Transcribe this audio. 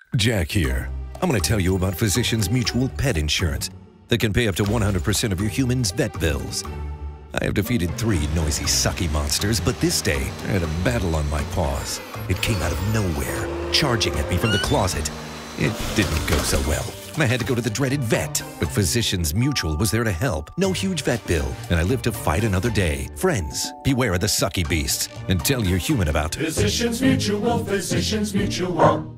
Jack here. I'm going to tell you about Physicians Mutual Pet Insurance that can pay up to 100% of your human's vet bills. I have defeated 3 noisy, sucky monsters, but this day I had a battle on my paws. It came out of nowhere, charging at me from the closet. It didn't go so well. I had to go to the dreaded vet, but Physicians Mutual was there to help. No huge vet bill, and I lived to fight another day. Friends, beware of the sucky beasts, and tell your human about Physicians Mutual, Physicians Mutual.